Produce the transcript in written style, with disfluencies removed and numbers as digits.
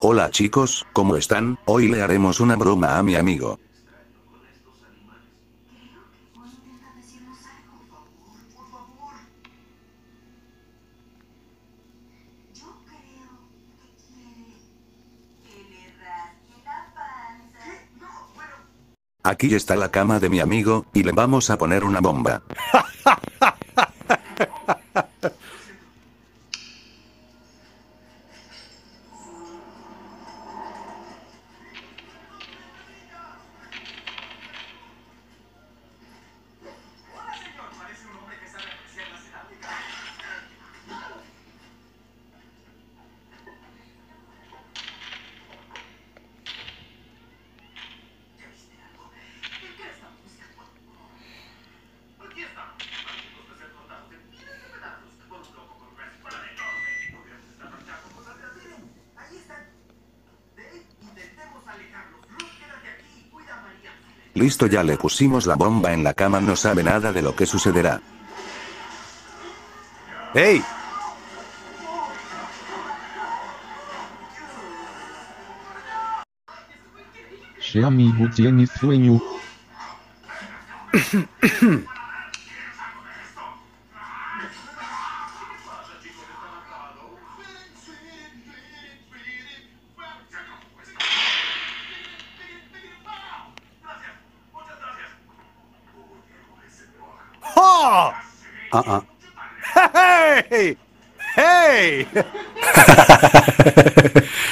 Hola chicos, ¿cómo están? Hoy le haremos una broma a mi amigo. Aquí está la cama de mi amigo, y le vamos a poner una bomba. Listo, ya le pusimos la bomba en la cama, no sabe nada de lo que sucederá. ¡Ey! Che amigo tiene sueño. ¡Oh! ¡Hey! ¡Hey!